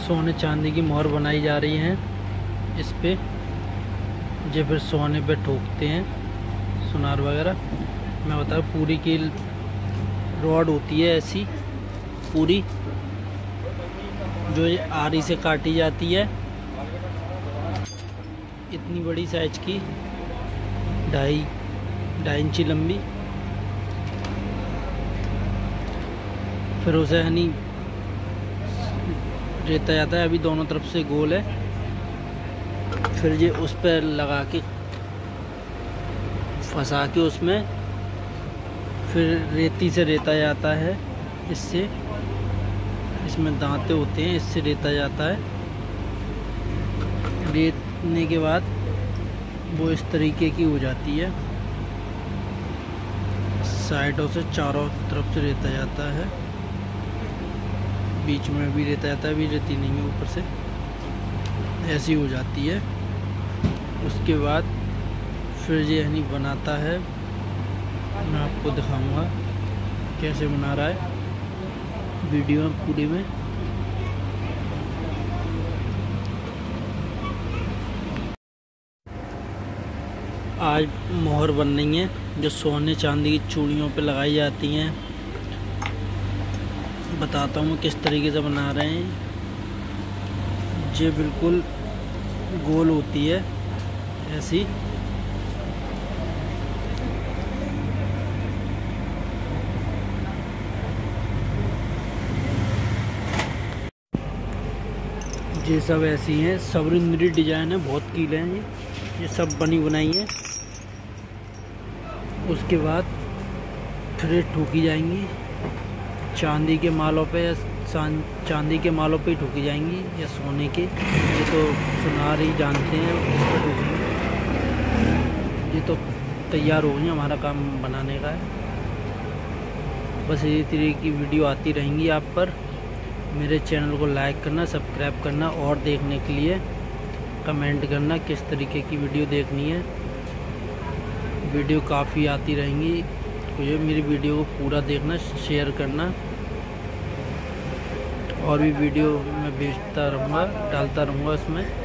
सोने चांदी की मोहर बनाई जा रही है इस पे, जो फिर सोने पे ठोकते हैं सुनार वगैरह। मैं बता रहा, पूरी की रॉड होती है ऐसी पूरी, जो आरी से काटी जाती है, इतनी बड़ी साइज की, 2.5 इंची लंबी। फिर उसे यानी रेता जाता है, अभी दोनों तरफ से गोल है। फिर ये उस पर लगा के फंसा के उसमें फिर रेती से रेता जाता है। इससे इसमें दांते होते हैं, इससे रेता जाता है। रेतने के बाद वो इस तरीके की हो जाती है, साइडों से चारों तरफ से रेता जाता है, बीच में भी रेता जाता है, अभी रेती नहीं है ऊपर से, ऐसी हो जाती है। उसके बाद फिर ये यानी बनाता है, मैं आपको दिखाऊंगा कैसे बना रहा है वीडियो पूरी में। आज मोहर बन रही है जो सोने चांदी की चूड़ियों पे लगाई जाती हैं। बताता हूँ किस तरीके से बना रहे हैं। ये बिल्कुल गोल होती है ऐसी, ये सब ऐसी हैं, सब मेरी डिजाइन है, बहुत कीले हैं ये सब बनी बनाई है। उसके बाद फिर ठोकी जाएंगी चांदी के मालों पे, या चांदी के मालों पे ही ठोकी जाएंगी या सोने के, ये तो सुनार ही जानते हैं। ये तो तैयार हो गई, हमारा काम बनाने का है। बस इसी तरीके की वीडियो आती रहेंगी आप पर। मेरे चैनल को लाइक करना, सब्सक्राइब करना, और देखने के लिए कमेंट करना किस तरीके की वीडियो देखनी है। वीडियो काफ़ी आती रहेंगी, तो ये मेरी वीडियो को पूरा देखना, शेयर करना, और भी वीडियो मैं भेजता रहूँगा, डालता रहूँगा इसमें।